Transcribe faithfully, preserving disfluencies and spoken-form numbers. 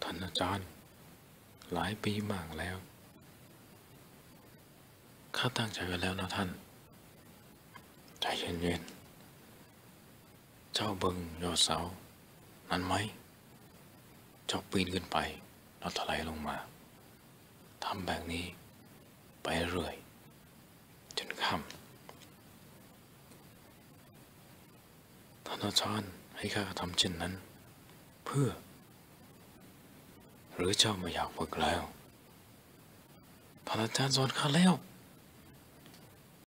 านอาจารย์หลายปีมากแล้วข้าตั้งใจไว้แล้วนะท่านใจเย็นๆเจ้าเบิ่งยอดเสานั้นไหมเจ้าปีนขึ้นไปแล้วถลายลงมาทำแบบนี้ไปเรื่อยจนค่ำท่านอาจารย์ให้ข้าทำเช่นนั้นเพื่อหรือเจ้าไม่อยากฝึกแล้วท่านอาจารย์สอนข้าแล้ว